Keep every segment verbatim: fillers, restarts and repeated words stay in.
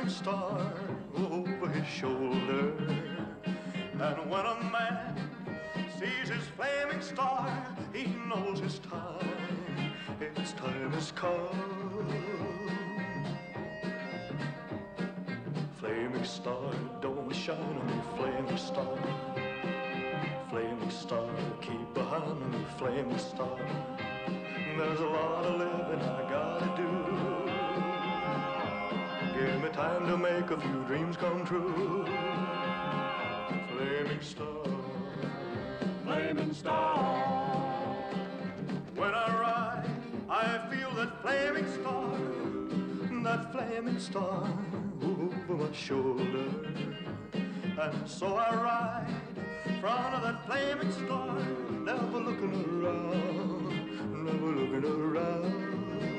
flaming star over his shoulder. And when a man sees his flaming star, he knows his time, his time has come. Flaming star, don't shine on me, flaming star. Flaming star, keep behind me, flaming star. There's a lot of living I gotta do. Give me time to make a few dreams come true. Flaming star, flaming star. When I ride, I feel that flaming star, that flaming star over my shoulder. And so I ride in front of that flaming star, never looking around, never looking around.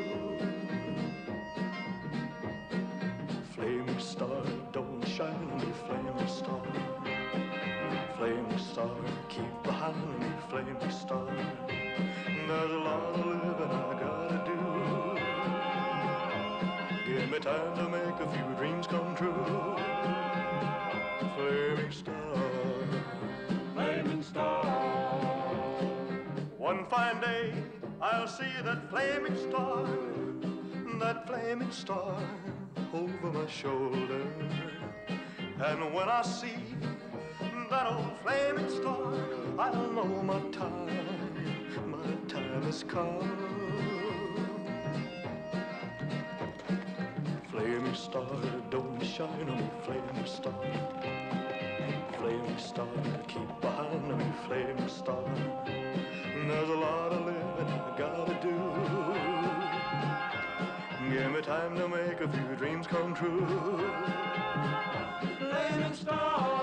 Flaming star, don't shine on me, flaming star. Flaming star, keep behind me, flaming star. There's a lot of living I gotta do. Give me time to make a few dreams come true. Flaming star, flaming star. One fine day I'll see that flaming star, that flaming star over my shoulder. And when I see that old flaming star, I'll know my time, my time has come. Flaming star, don't shine on me, flaming star. Flaming star, keep behind me, flaming star. There's a lot of living I gotta do. Give me time to make a few dreams come true. Flaming star.